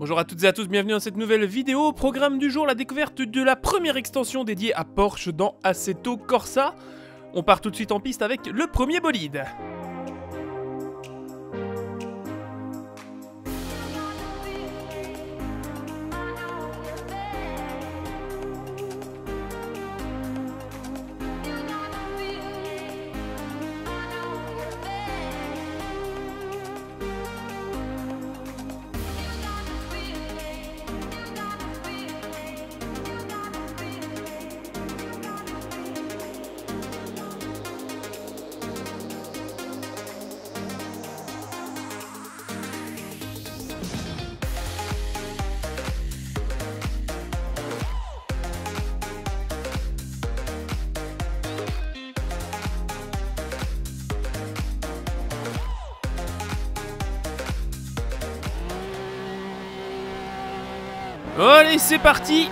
Bonjour à toutes et à tous, bienvenue dans cette nouvelle vidéo. Programme du jour, la découverte de la première extension dédiée à Porsche dans Assetto Corsa. On part tout de suite en piste avec le premier bolide. Allez, c'est parti!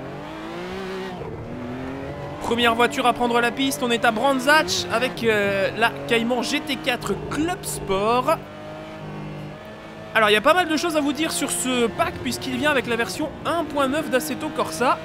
Première voiture à prendre la piste, on est à Brands Hatch avec la Cayman GT4 Club Sport. Alors, il y a pas mal de choses à vous dire sur ce pack puisqu'il vient avec la version 1.9 d'Assetto Corsa.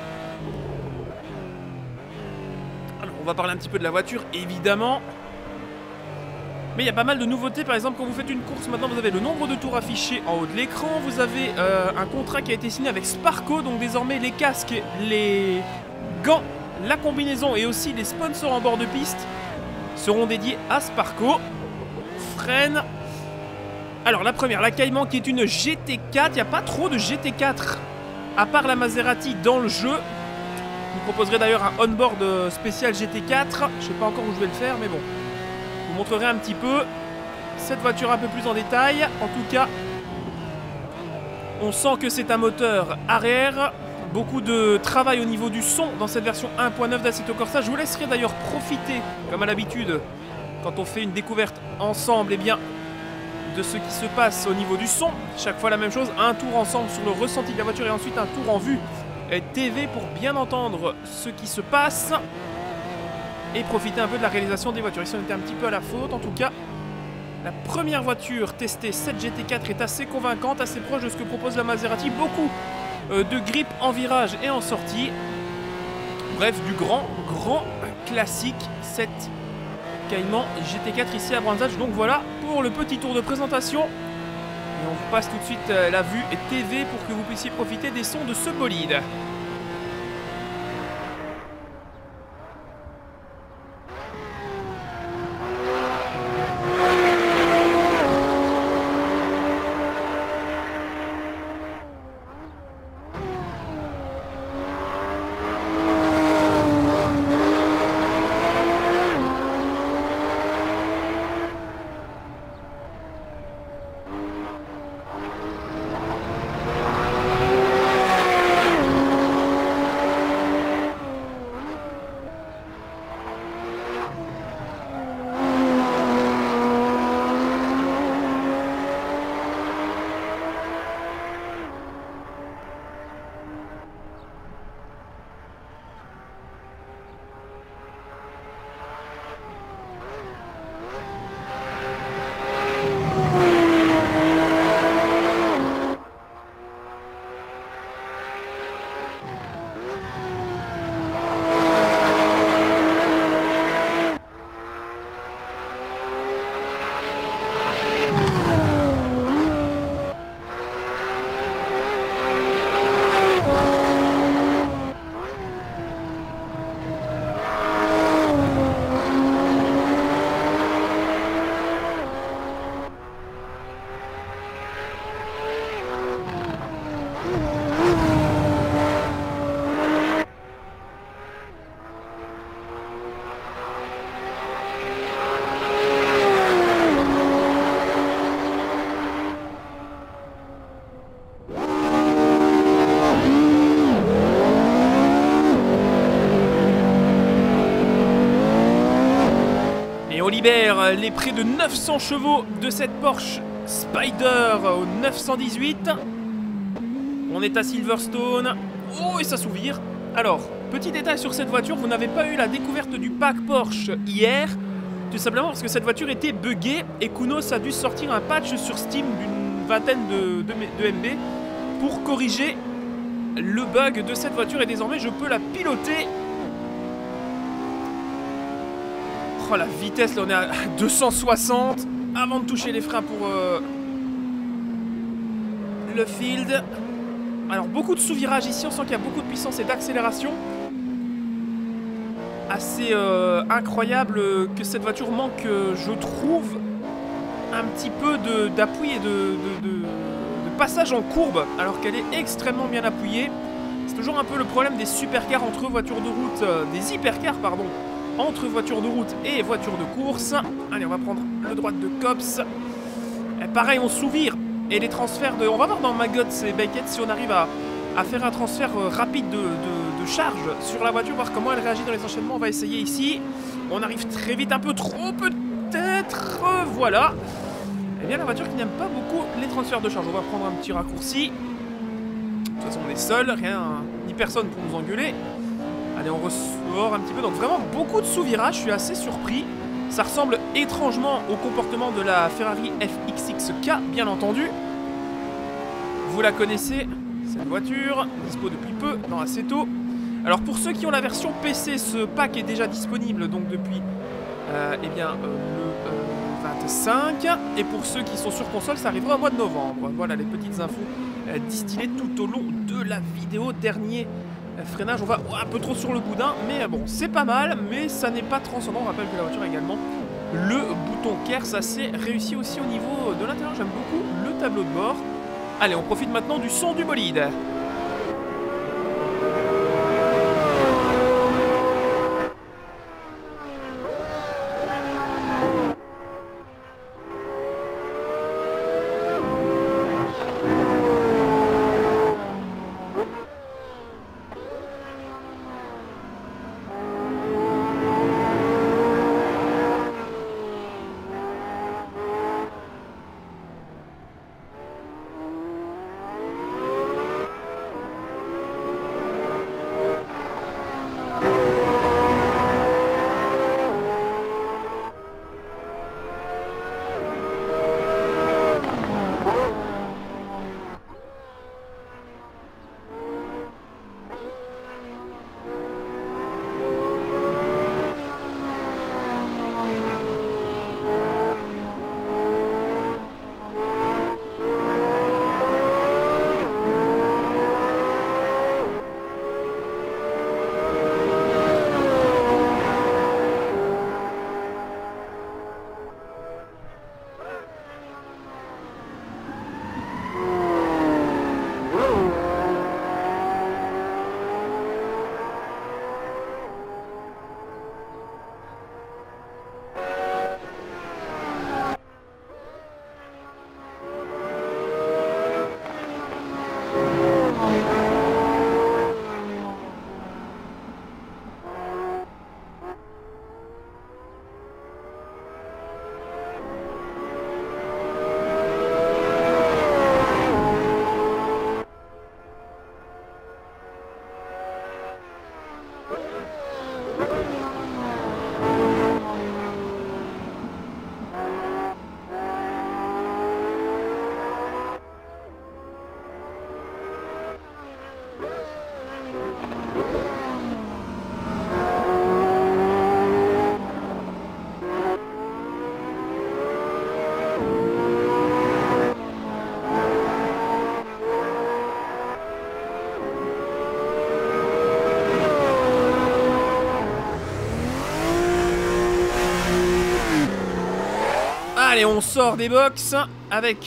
Alors, on va parler un petit peu de la voiture, évidemment. Mais il y a pas mal de nouveautés, par exemple quand vous faites une course, maintenant vous avez le nombre de tours affiché en haut de l'écran, vous avez un contrat qui a été signé avec Sparco, donc désormais les casques, les gants, la combinaison et aussi les sponsors en bord de piste seront dédiés à Sparco. Freine. Alors la première, la Cayman qui est une GT4, il n'y a pas trop de GT4 à part la Maserati dans le jeu. Je vous proposerai d'ailleurs un on-board spécial GT4, je sais pas encore où je vais le faire mais bon. Je vous montrerai un petit peu cette voiture un peu plus en détail. En tout cas, on sent que c'est un moteur arrière. Beaucoup de travail au niveau du son dans cette version 1.9 d'Assetto Corsa. Je vous laisserai d'ailleurs profiter, comme à l'habitude, quand on fait une découverte ensemble, eh bien, de ce qui se passe au niveau du son. Chaque fois la même chose, un tour ensemble sur le ressenti de la voiture et ensuite un tour en vue TV pour bien entendre ce qui se passe. Et profiter un peu de la réalisation des voitures. Ici on était un petit peu à la faute. En tout cas, la première voiture testée, cette GT4, est assez convaincante, assez proche de ce que propose la Maserati. Beaucoup de grip en virage et en sortie. Bref, du grand classique, cette Cayman GT4 ici à Brands Hatch. Donc voilà pour le petit tour de présentation. Et on vous passe tout de suite la vue TV pour que vous puissiez profiter des sons de ce bolide. On libère les près de 900 chevaux de cette Porsche Spyder au 918. On est à Silverstone. Oh, et ça s'ouvre. Alors, petit détail sur cette voiture, vous n'avez pas eu la découverte du pack Porsche hier. Tout simplement parce que cette voiture était buggée et Kunos a dû sortir un patch sur Steam d'une vingtaine de MB pour corriger le bug de cette voiture et désormais je peux la piloter. Oh la vitesse, là on est à 260 avant de toucher les freins pour le field. Alors beaucoup de sous-virages ici, on sent qu'il y a beaucoup de puissance et d'accélération. Assez incroyable que cette voiture manque, je trouve, un petit peu d'appui et de passage en courbe, alors qu'elle est extrêmement bien appuyée. C'est toujours un peu le problème des supercars entre voitures de route, des hypercars pardon, entre voitures de route et voitures de course. Allez, on va prendre le droite de Cops. Et pareil, on sous-vire. Et les transferts de... On va voir dans Maggots et Beckett si on arrive à faire un transfert rapide de charge sur la voiture, voir comment elle réagit dans les enchaînements. On va essayer ici. On arrive très vite, un peu trop peut-être. Voilà. Eh bien, la voiture qui n'aime pas beaucoup les transferts de charge. On va prendre un petit raccourci. De toute façon, on est seul, rien, ni personne pour nous engueuler. Allez, on ressort un petit peu. Donc vraiment, beaucoup de sous-virages. Je suis assez surpris. Ça ressemble étrangement au comportement de la Ferrari FXXK, bien entendu. Vous la connaissez, cette voiture, dispo depuis peu, dans Assetto. Alors pour ceux qui ont la version PC, ce pack est déjà disponible donc depuis le 25. Et pour ceux qui sont sur console, ça arrivera au mois de novembre. Voilà les petites infos distillées tout au long de la vidéo. Dernier freinage, on va un peu trop sur le boudin, mais bon, c'est pas mal, mais ça n'est pas transcendant. On rappelle que la voiture a également le bouton KERS, assez réussi aussi au niveau de l'intérieur. J'aime beaucoup le tableau de bord. Allez, on profite maintenant du son du bolide. Allez, on sort des box avec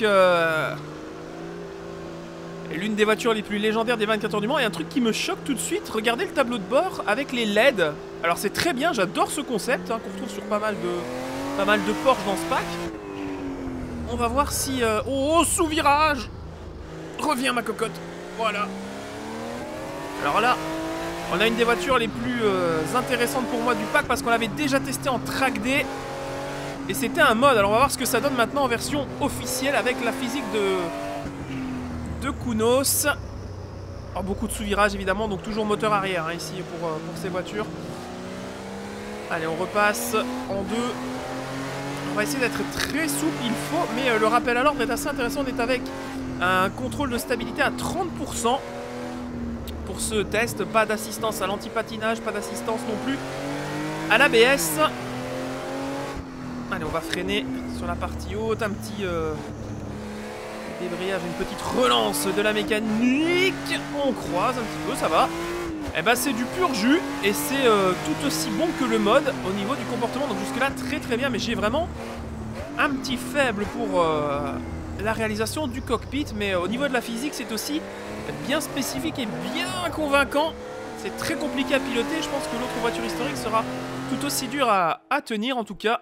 l'une des voitures les plus légendaires des 24 heures du Mans. Et un truc qui me choque tout de suite, regardez le tableau de bord avec les LED. Alors c'est très bien, j'adore ce concept qu'on retrouve sur pas mal de Porsche dans ce pack. On va voir si... Oh, sous-virage! Reviens ma cocotte. Voilà. Alors là, on a une des voitures les plus intéressantes pour moi du pack parce qu'on l'avait déjà testé en track day. Et c'était un mode. Alors on va voir ce que ça donne maintenant en version officielle avec la physique de Kounos. Alors, beaucoup de sous-virages évidemment, donc toujours moteur arrière ici pour ces voitures. Allez, on repasse en deux. On va essayer d'être très souple, il faut, mais le rappel à l'ordre est assez intéressant. On est avec un contrôle de stabilité à 30% pour ce test. Pas d'assistance à l'anti-patinage, pas d'assistance non plus à l'ABS. Allez, on va freiner sur la partie haute, un petit débrayage, une petite relance de la mécanique. On croise un petit peu, ça va. Eh ben c'est du pur jus et c'est tout aussi bon que le mode au niveau du comportement. Donc jusque là très très bien, mais j'ai vraiment un petit faible pour la réalisation du cockpit. Mais au niveau de la physique c'est aussi bien spécifique et bien convaincant. C'est très compliqué à piloter, je pense que l'autre voiture historique sera tout aussi dure à tenir en tout cas.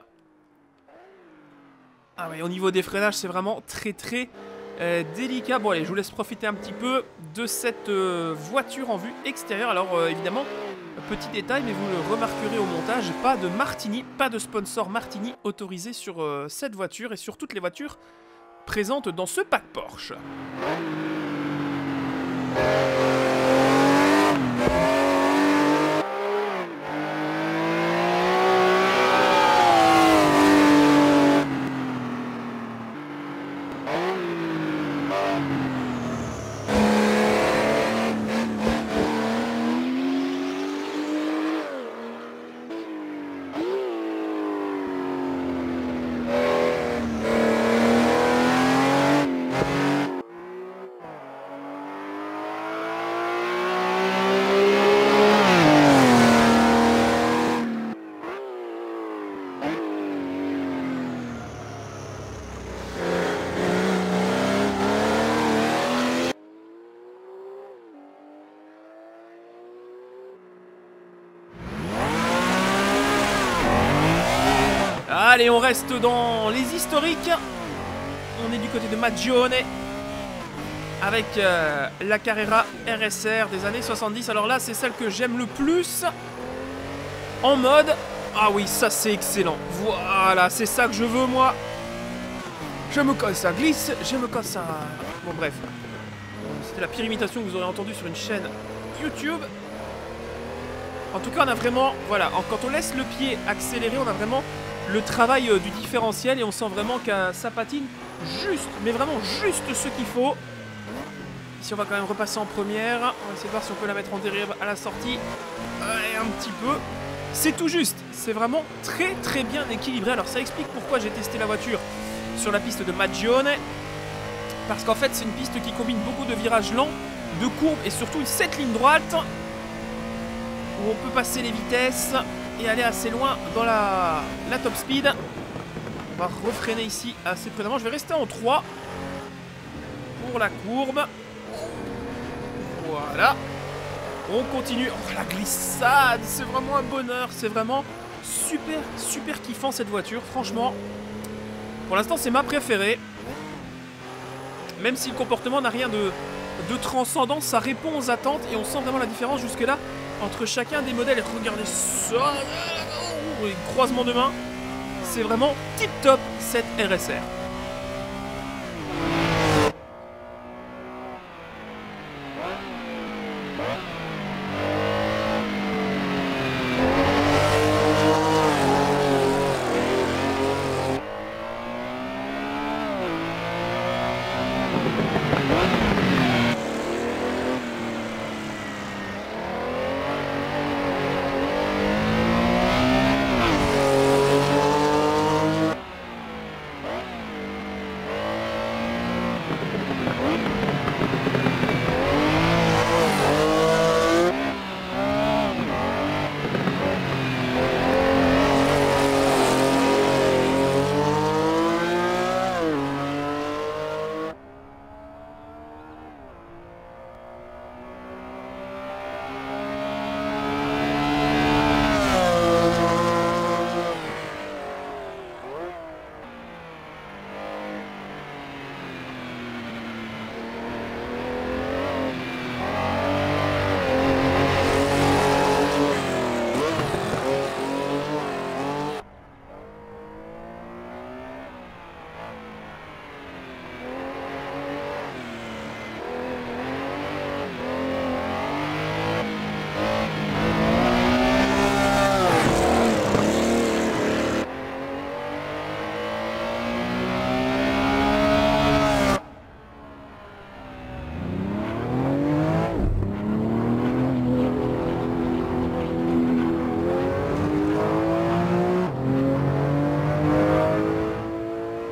Ah oui, au niveau des freinages c'est vraiment très très délicat. Bon allez, je vous laisse profiter un petit peu de cette voiture en vue extérieure. Alors évidemment, petit détail, mais vous le remarquerez au montage, pas de Martini, pas de sponsor Martini autorisé sur cette voiture et sur toutes les voitures présentes dans ce pack Porsche. Allez, on reste dans les historiques. On est du côté de Maggione avec la Carrera RSR des années 70. Alors là, c'est celle que j'aime le plus en mode. Ah oui, ça c'est excellent. Voilà, c'est ça que je veux moi. Je me casse, ça glisse, je me casse, ça. Bon, bref. C'était la pire imitation que vous aurez entendue sur une chaîne YouTube. En tout cas, on a vraiment. Voilà, quand on laisse le pied accélérer, on a vraiment le travail du différentiel et on sent vraiment que ça patine juste, mais vraiment juste ce qu'il faut. Ici on va quand même repasser en première, on va essayer de voir si on peut la mettre en dérive à la sortie. Et un petit peu. C'est tout juste, c'est vraiment très très bien équilibré. Alors ça explique pourquoi j'ai testé la voiture sur la piste de Maggione. Parce qu'en fait c'est une piste qui combine beaucoup de virages lents, de courbes et surtout cette ligne droite où on peut passer les vitesses et aller assez loin dans la top speed. On va refreiner ici assez prudemment. Je vais rester en 3 pour la courbe. Voilà. On continue. Oh, la glissade, c'est vraiment un bonheur. C'est vraiment super, super kiffant cette voiture. Franchement, pour l'instant, c'est ma préférée. Même si le comportement n'a rien de transcendant, ça répond aux attentes et on sent vraiment la différence jusque-là entre chacun des modèles. Et regardez ça, croisement de main, c'est vraiment tip top cette RSR.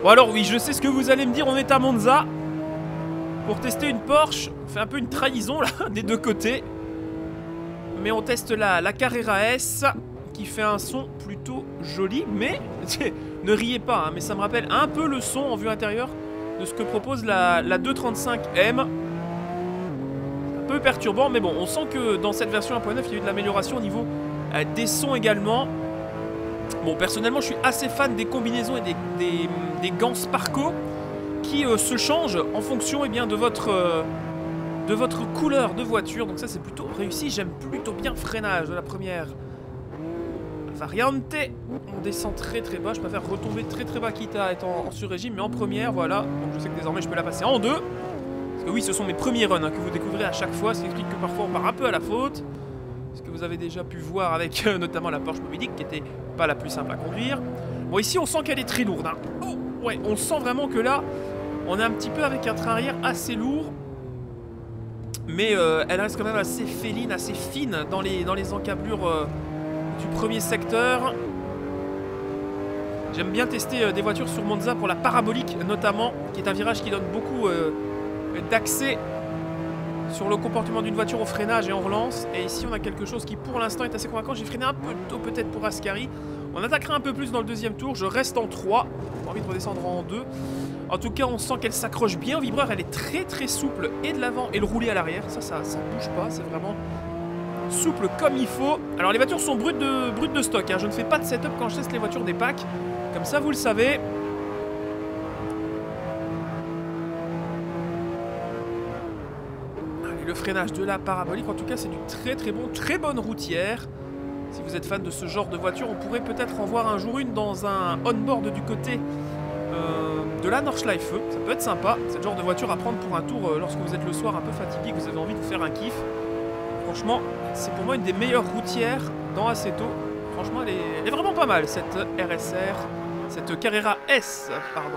Bon alors oui, je sais ce que vous allez me dire, on est à Monza. Pour tester une Porsche, on fait un peu une trahison là, des deux côtés. Mais on teste la Carrera S, qui fait un son plutôt joli. Mais, ne riez pas, hein, mais ça me rappelle un peu le son en vue intérieure de ce que propose la 235M. Un peu perturbant, mais bon, on sent que dans cette version 1.9, il y a eu de l'amélioration au niveau des sons également. Bon, personnellement, je suis assez fan des combinaisons et des gants Sparco qui se changent en fonction de votre couleur de voiture. Donc ça, c'est plutôt réussi. J'aime plutôt bien le freinage de la première variante. On descend très très bas. Je préfère retomber très très bas quitte à être en sur-régime, mais en première, voilà. Donc je sais que désormais, je peux la passer en deux. Parce que oui, ce sont mes premiers runs hein, que vous découvrez à chaque fois. Ce qui explique que parfois, on part un peu à la faute. Ce que vous avez déjà pu voir avec notamment la Porsche Moby Dick qui était pas la plus simple à conduire. Bon, ici on sent qu'elle est très lourde. Hein. Oh, ouais, on sent vraiment que là, on est un petit peu avec un train arrière assez lourd. Mais elle reste quand même assez féline, assez fine dans les encablures du premier secteur. J'aime bien tester des voitures sur Monza pour la parabolique notamment, qui est un virage qui donne beaucoup d'accès sur le comportement d'une voiture au freinage et en relance. Et ici on a quelque chose qui pour l'instant est assez convaincant. J'ai freiné un peu tôt peut-être pour Ascari. On attaquera un peu plus dans le deuxième tour. Je reste en 3. J'ai envie de redescendre en 2. En tout cas on sent qu'elle s'accroche bien au vibreur. Elle est très très souple et de l'avant et le rouler à l'arrière. Ça bouge pas. C'est vraiment souple comme il faut. Alors les voitures sont brutes de stock hein. Je ne fais pas de setup quand je teste les voitures des packs. Comme ça vous le savez. Le freinage de la parabolique, en tout cas, c'est du très bonne routière. Si vous êtes fan de ce genre de voiture, on pourrait peut-être en voir un jour une dans un on-board du côté de la Nordschleife. Ça peut être sympa, c'est le genre de voiture à prendre pour un tour lorsque vous êtes le soir un peu fatigué, que vous avez envie de vous faire un kiff. Franchement, c'est pour moi une des meilleures routières dans Assetto. Franchement, elle est vraiment pas mal, cette RSR, cette Carrera S, pardon.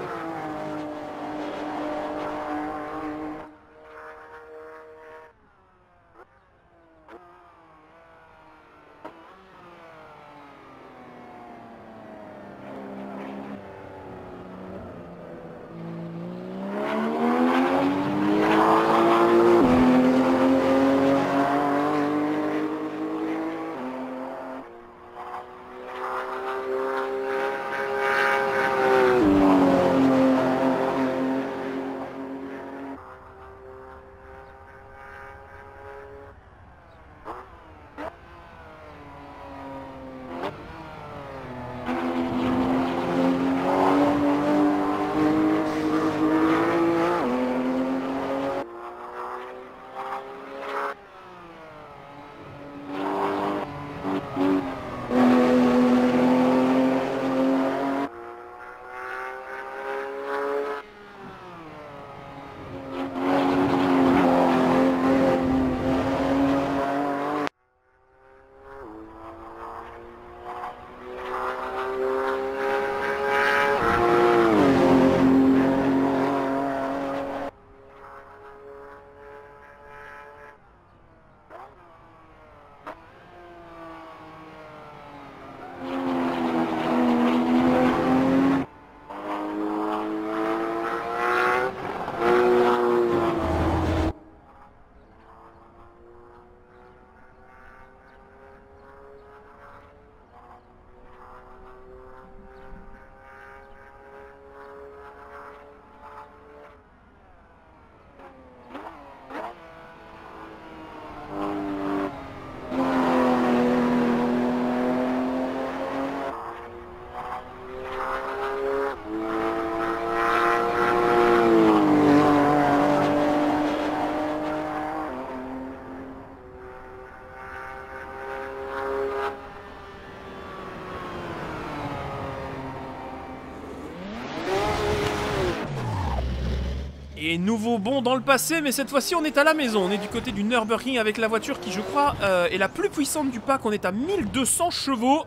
Et nouveau bond dans le passé, mais cette fois-ci on est à la maison. On est du côté du Nürburgring avec la voiture qui je crois est la plus puissante du pack. On est à 1200 chevaux.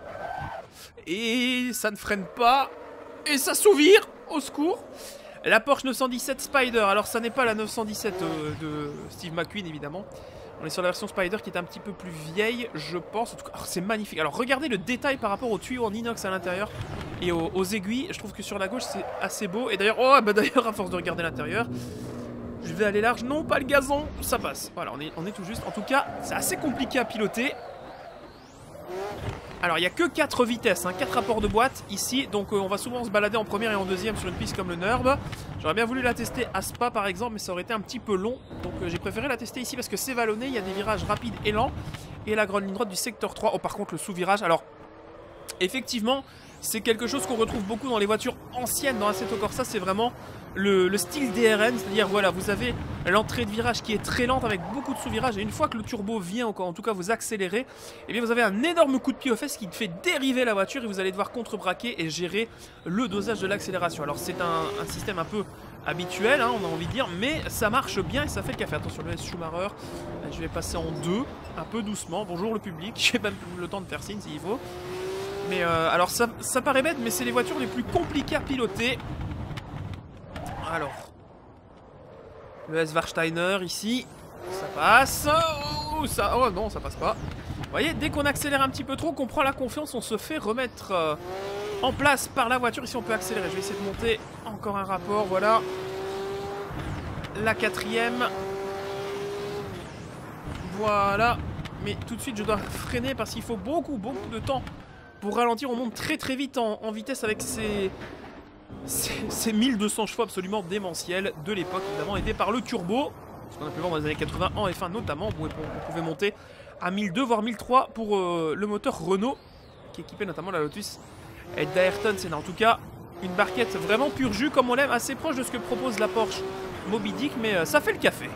Et ça ne freine pas. Et ça s'ouvre, au secours. La Porsche 917 Spider. Alors ça n'est pas la 917 de Steve McQueen évidemment. On est sur la version Spider qui est un petit peu plus vieille, je pense. En tout cas, c'est magnifique. Alors regardez le détail par rapport au tuyau en inox à l'intérieur. et aux aiguilles. Je trouve que sur la gauche c'est assez beau. Et d'ailleurs, oh bah d'ailleurs à force de regarder l'intérieur, je vais aller large. Non, pas le gazon, ça passe. Voilà, on est tout juste. En tout cas, c'est assez compliqué à piloter. Alors il n'y a que 4 vitesses, hein, 4 rapports de boîte ici, donc on va souvent se balader en première et en deuxième sur une piste comme le Nurb. J'aurais bien voulu la tester à Spa par exemple, mais ça aurait été un petit peu long, donc j'ai préféré la tester ici parce que c'est vallonné, il y a des virages rapides et lents, et la grande ligne droite du secteur 3. Oh par contre le sous-virage, alors effectivement c'est quelque chose qu'on retrouve beaucoup dans les voitures anciennes dans Assetto Corsa, c'est vraiment le style DRN, c'est-à-dire voilà, vous avez l'entrée de virage qui est très lente avec beaucoup de sous-virages, et une fois que le turbo vient, en tout cas vous accélérez, et bien vous avez un énorme coup de pied aux fesses qui fait dériver la voiture et vous allez devoir contre-braquer et gérer le dosage de l'accélération. Alors c'est un système un peu habituel, hein, on a envie de dire, mais ça marche bien et ça fait le café. Attention le S Schumacher, je vais passer en 2, un peu doucement, bonjour le public, j'ai même le temps de faire signe s'il faut. Mais alors ça paraît bête, mais c'est les voitures les plus compliquées à piloter. Alors, le S Warsteiner ici, ça passe. Oh non, ça passe pas. Vous voyez, dès qu'on accélère un petit peu trop, qu'on prend la confiance, on se fait remettre en place par la voiture. Ici, on peut accélérer. Je vais essayer de monter encore un rapport. Voilà. La 4e. Voilà. Mais tout de suite, je dois freiner parce qu'il faut beaucoup de temps pour ralentir. On monte très vite en vitesse avec ces 1200 chevaux absolument démentiels de l'époque, évidemment aidés par le turbo, ce qu'on a pu voir dans les années 80 en F1 notamment, où on pouvait monter à 1002 voire 1003 pour le moteur Renault, qui équipait notamment la Lotus d'Ayrton Senna. En tout cas, une barquette vraiment pur jus comme on l'aime, assez proche de ce que propose la Porsche Moby Dick, mais ça fait le café.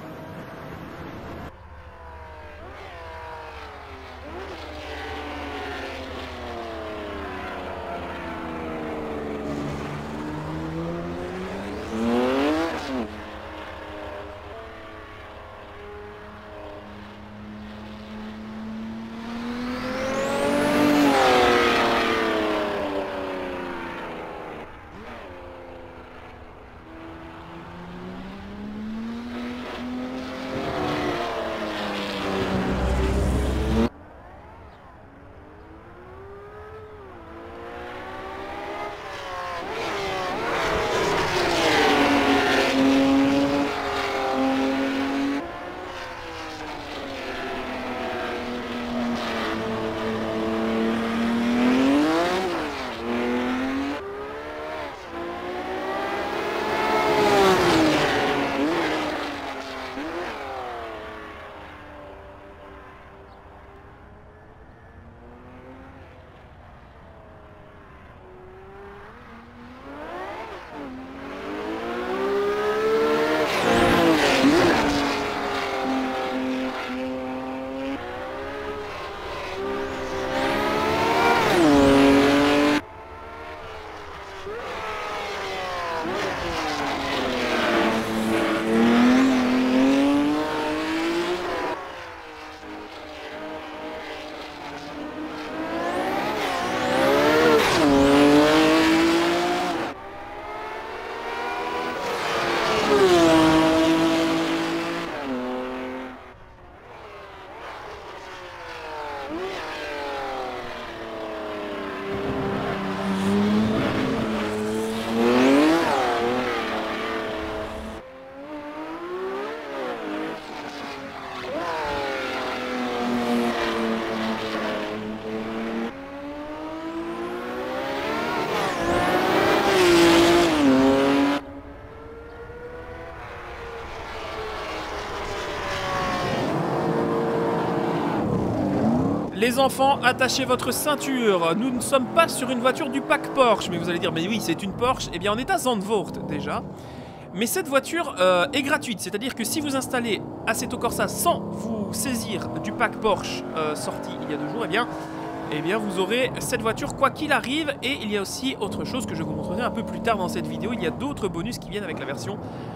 Les enfants, attachez votre ceinture. Nous ne sommes pas sur une voiture du pack Porsche. Mais vous allez dire, mais oui, c'est une Porsche. Eh bien, on est à Zandvoort déjà. Mais cette voiture est gratuite. C'est-à-dire que si vous installez Assetto Corsa sans vous saisir du pack Porsche sorti il y a 2 jours, eh bien, vous aurez cette voiture quoi qu'il arrive. Et il y a aussi autre chose que je vous montrerai un peu plus tard dans cette vidéo. Il y a d'autres bonus qui viennent avec la version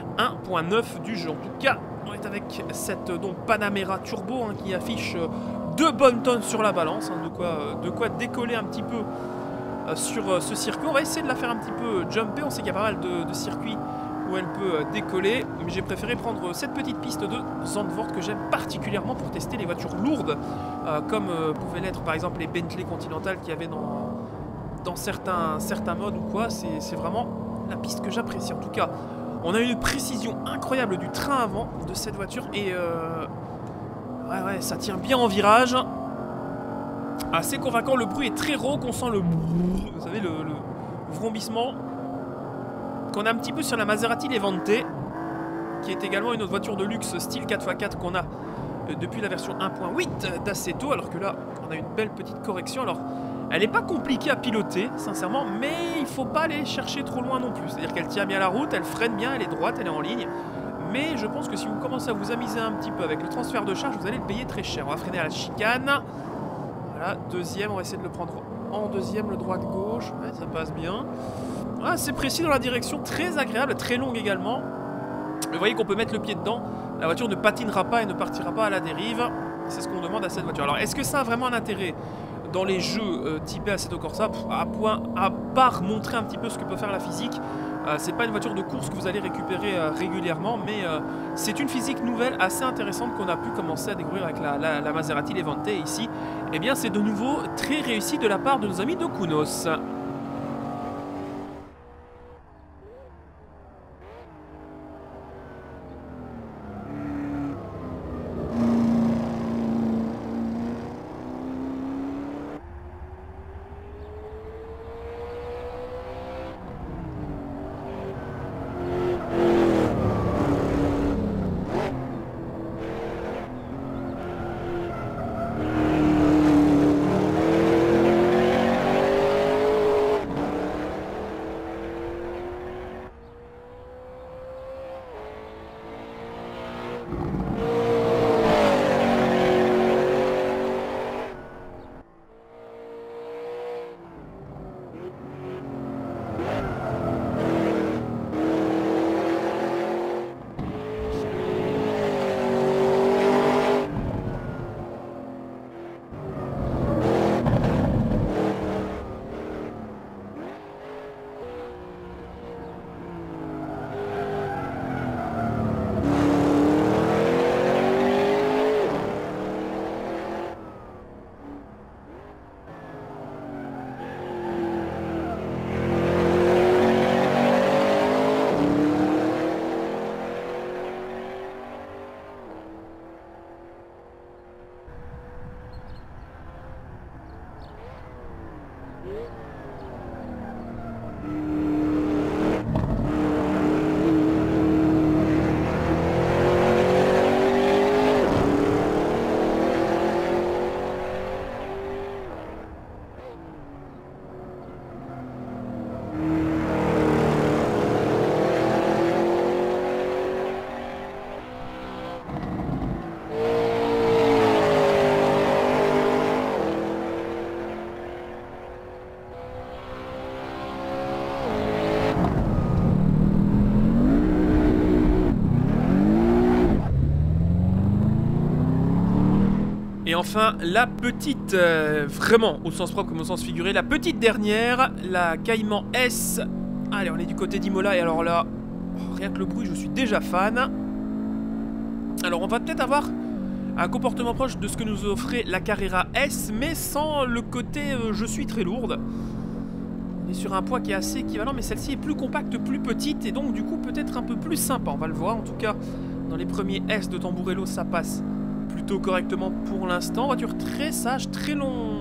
1.9 du jeu. En tout cas, on est avec cette Panamera Turbo qui affiche 2 bonnes tonnes sur la balance, de quoi décoller un petit peu sur ce circuit. On va essayer de la faire un petit peu jumper. On sait qu'il y a pas mal de circuits où elle peut décoller, mais j'ai préféré prendre cette petite piste de Zandvoort que j'aime particulièrement pour tester les voitures lourdes, comme pouvaient l'être par exemple les Bentley Continental qu'il y avait dans certains modes ou quoi, c'est vraiment la piste que j'apprécie. En tout cas, on a une précision incroyable du train avant de cette voiture et ouais, ça tire bien en virage. Assez convaincant, le bruit est très rauque, on sent vous savez, le vrombissement qu'on a un petit peu sur la Maserati Levante, qui est également une autre voiture de luxe style 4x4 qu'on a depuis la version 1.8 d'Assetto, alors que là, on a une belle petite correction. Alors, elle n'est pas compliquée à piloter, sincèrement, mais il faut pas aller chercher trop loin non plus. C'est-à-dire qu'elle tient bien la route, elle freine bien, elle est droite, elle est en ligne. Mais je pense que si vous commencez à vous amuser un petit peu avec le transfert de charge, vous allez le payer très cher. On va freiner à la chicane. Voilà, deuxième, on va essayer de le prendre en deuxième, le droite-gauche. Ouais, ça passe bien. Ah, c'est précis dans la direction, très agréable, très longue également. Vous voyez qu'on peut mettre le pied dedans. La voiture ne patinera pas et ne partira pas à la dérive. C'est ce qu'on demande à cette voiture. Alors, est-ce que ça a vraiment un intérêt dans les jeux typés Assetto Corsa, à part montrer un petit peu ce que peut faire la physique? C'est pas une voiture de course que vous allez récupérer régulièrement, mais c'est une physique nouvelle assez intéressante qu'on a pu commencer à découvrir avec la Maserati Levante ici. Eh bien, c'est de nouveau très réussi de la part de nos amis de Kunos. Et enfin, la petite, vraiment au sens propre comme au sens figuré, la petite dernière, la Cayman S. Allez, on est du côté d'Imola et alors là, rien que le bruit, je suis déjà fan. Alors on va peut-être avoir un comportement proche de ce que nous offrait la Carrera S, mais sans le côté je suis très lourde. On est sur un poids qui est assez équivalent, mais celle-ci est plus compacte, plus petite, et donc du coup peut-être un peu plus sympa, on va le voir. En tout cas, dans les premiers S de Tamburello, ça passe plutôt correctement pour l'instant. Voiture très sage, très long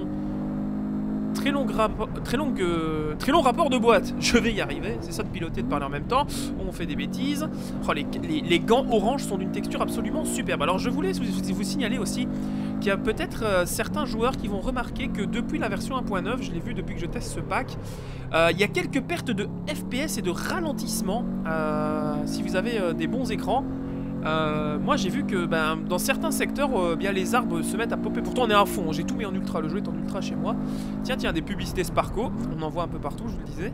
rapport de boîte. Je vais y arriver, c'est ça de piloter, de parler en même temps. On fait des bêtises. Oh, les gants orange sont d'une texture absolument superbe. Alors je voulais vous signaler aussi qu'il y a peut-être certains joueurs qui vont remarquer que depuis la version 1.9, je l'ai vu depuis que je teste ce pack, il y a quelques pertes de FPS et de ralentissement si vous avez des bons écrans. Moi j'ai vu que dans certains secteurs bien les arbres se mettent à popper. Pourtant on est à fond, j'ai tout mis en ultra, le jeu est en ultra chez moi. Tiens, des publicités Sparco, on en voit un peu partout, je vous le disais.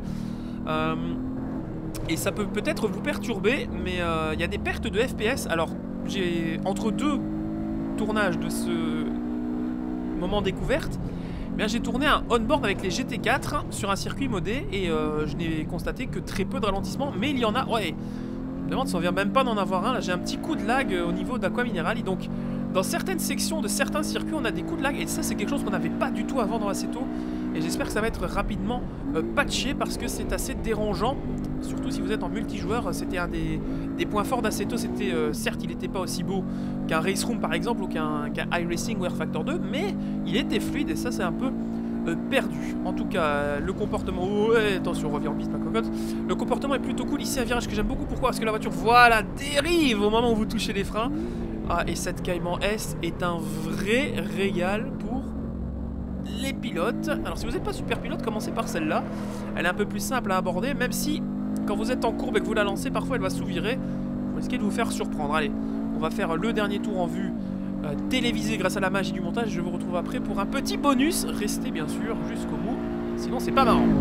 Et ça peut peut-être vous perturber, mais il y a des pertes de FPS. Alors j'ai entre deux tournages de ce moment découverte, j'ai tourné un on-board avec les GT4 sur un circuit modé et je n'ai constaté que très peu de ralentissement, mais il y en a. Ouais, je me demande si on vient même pas d'en avoir un. Là j'ai un petit coup de lag au niveau d'Aqua Minerali, donc dans certaines sections de certains circuits on a des coups de lag et ça c'est quelque chose qu'on n'avait pas du tout avant dans Assetto et et j'espère que ça va être rapidement patché parce que c'est assez dérangeant, surtout si vous êtes en multijoueur. C'était un des points forts d'Assetto, c'était certes il n'était pas aussi beau qu'un Race Room par exemple ou qu'un iRacing ou Air Factor 2, mais il était fluide et ça c'est un peu perdu. En tout cas, le comportement... Ouais, attention, reviens en piste, ma cocotte. Le comportement est plutôt cool. Ici, un virage que j'aime beaucoup. Pourquoi? Parce que la voiture, voilà, dérive au moment où vous touchez les freins. Ah, et cette Cayman S est un vrai régal pour les pilotes. Alors, si vous n'êtes pas super pilote, commencez par celle-là. Elle est un peu plus simple à aborder, même si, quand vous êtes en courbe et que vous la lancez, parfois, elle va sous-virer. Vous risquez de vous faire surprendre. Allez, on va faire le dernier tour en vue télévisé grâce à la magie du montage. Je vous retrouve après pour un petit bonus. Restez bien sûr jusqu'au bout, sinon c'est pas marrant.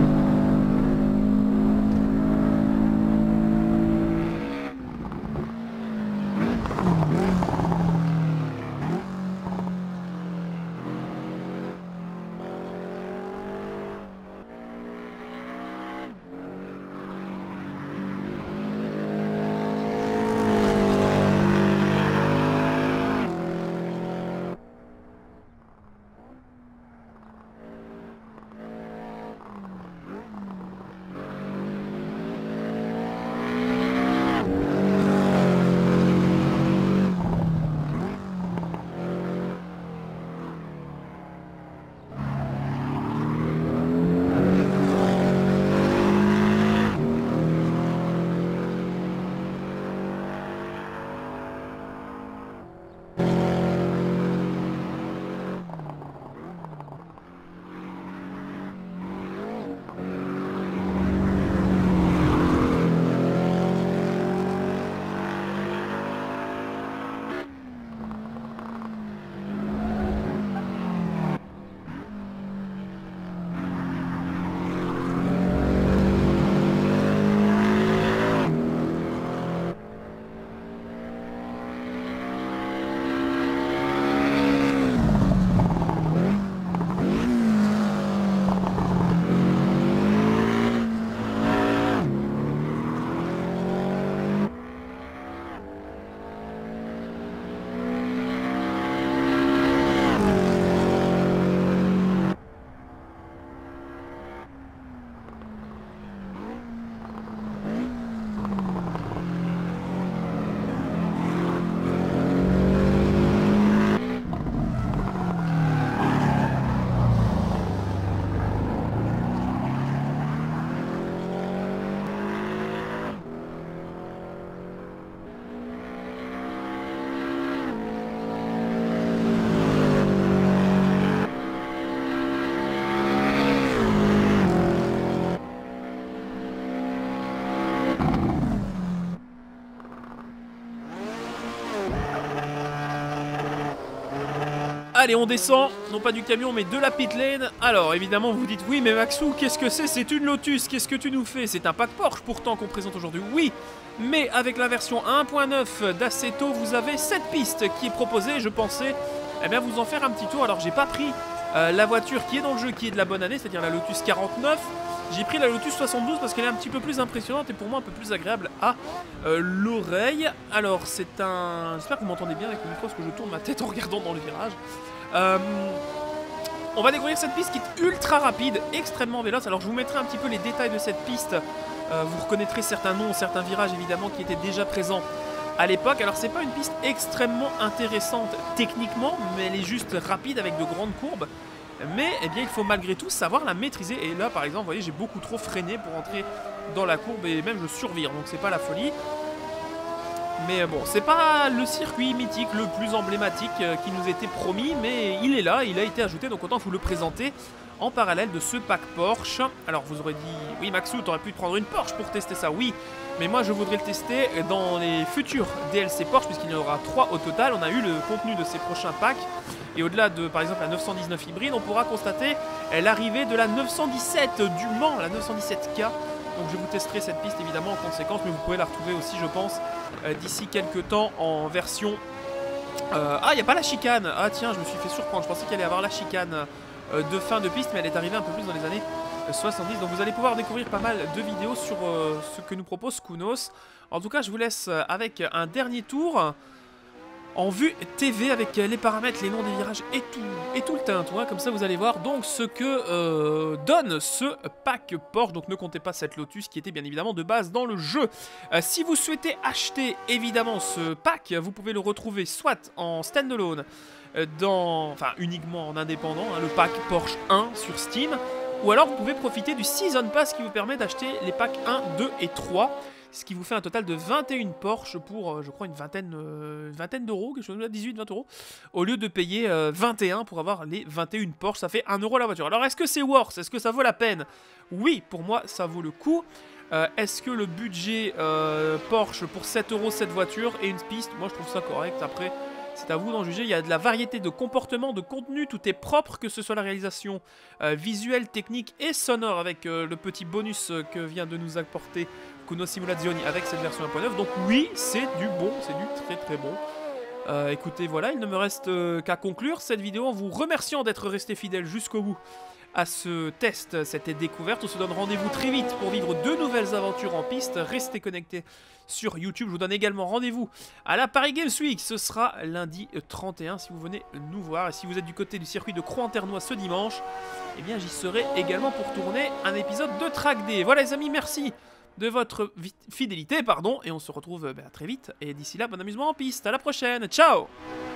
Allez, on descend, non pas du camion, mais de la pit lane. Alors, évidemment, vous vous dites, oui, mais Maxou, qu'est-ce que c'est? C'est une Lotus, qu'est-ce que tu nous fais? C'est un pack Porsche, pourtant, qu'on présente aujourd'hui. Oui, mais avec la version 1.9 d'Assetto, vous avez cette piste qui est proposée. Je pensais, eh bien, vous en faire un petit tour. Alors, j'ai pas pris la voiture qui est dans le jeu, qui est de la bonne année, c'est-à-dire la Lotus 49. J'ai pris la Lotus 72 parce qu'elle est un petit peu plus impressionnante et pour moi un peu plus agréable à l'oreille. Alors c'est un... J'espère que vous m'entendez bien avec le micro parce que je tourne ma tête en regardant dans le virage. On va découvrir cette piste qui est ultra rapide, extrêmement véloce. Alors je vous mettrai un petit peu les détails de cette piste. Vous reconnaîtrez certains noms, certains virages évidemment qui étaient déjà présents à l'époque. Alors c'est pas une piste extrêmement intéressante techniquement, mais elle est juste rapide avec de grandes courbes. Mais eh bien, il faut malgré tout savoir la maîtriser. Et là, par exemple, vous voyez, j'ai beaucoup trop freiné pour entrer dans la courbe et même je survire. Donc, c'est pas la folie. Mais bon, c'est pas le circuit mythique le plus emblématique qui nous était promis. Mais il est là, il a été ajouté. Donc, autant vous le présenter en parallèle de ce pack Porsche. Alors, vous aurez dit, oui, Maxou, t'aurais pu te prendre une Porsche pour tester ça. Oui, mais moi, je voudrais le tester dans les futurs DLC Porsche, puisqu'il y en aura 3 au total. On a eu le contenu de ces prochains packs. Et au-delà de, par exemple, la 919 hybride, on pourra constater l'arrivée de la 917 du Mans, la 917K. Donc je vous testerai cette piste évidemment en conséquence, mais vous pourrez la retrouver aussi, je pense, d'ici quelques temps en version... Ah, il n'y a pas la chicane. Ah tiens, je me suis fait surprendre. Je pensais qu'il allait y avoir la chicane de fin de piste, mais elle est arrivée un peu plus dans les années 70. Donc vous allez pouvoir découvrir pas mal de vidéos sur ce que nous propose Kounos. En tout cas, je vous laisse avec un dernier tour. en vue TV avec les paramètres, les noms des virages et tout le tintouin. Comme ça, vous allez voir donc ce que donne ce pack Porsche. Donc ne comptez pas cette Lotus qui était bien évidemment de base dans le jeu. Si vous souhaitez acheter évidemment ce pack, vous pouvez le retrouver soit en standalone, enfin uniquement en indépendant, hein, le pack Porsche 1 sur Steam, ou alors vous pouvez profiter du Season Pass qui vous permet d'acheter les packs 1, 2 et 3. Ce qui vous fait un total de 21 Porsche pour, je crois, une vingtaine d'euros, quelque chose comme ça, 18-20 euros, au lieu de payer 21 pour avoir les 21 Porsche. Ça fait 1 euro la voiture. Alors, est-ce que c'est worth? Est-ce que ça vaut la peine? Oui, pour moi, ça vaut le coup. Est-ce que le budget Porsche pour 7 euros cette voiture et une piste? Moi, je trouve ça correct. Après, c'est à vous d'en juger. Il y a de la variété de comportement, de contenu. Tout est propre, que ce soit la réalisation visuelle, technique et sonore, avec le petit bonus que vient de nous apporter Kuno Simulazioni avec cette version 1.9. Donc oui, c'est du bon, c'est du très très bon. Écoutez, voilà, il ne me reste qu'à conclure cette vidéo en vous remerciant d'être resté fidèle jusqu'au bout à ce test, cette découverte. On se donne rendez-vous très vite pour vivre de nouvelles aventures en piste. Restez connectés sur YouTube. Je vous donne également rendez-vous à la Paris Games Week. Ce sera lundi 31 si vous venez nous voir. Et si vous êtes du côté du circuit de Croix-en-Ternois ce dimanche, eh bien j'y serai également pour tourner un épisode de Track Day. Voilà les amis, merci de votre fidélité, pardon, et on se retrouve très vite. Et d'ici là, bon amusement en piste. À la prochaine, ciao!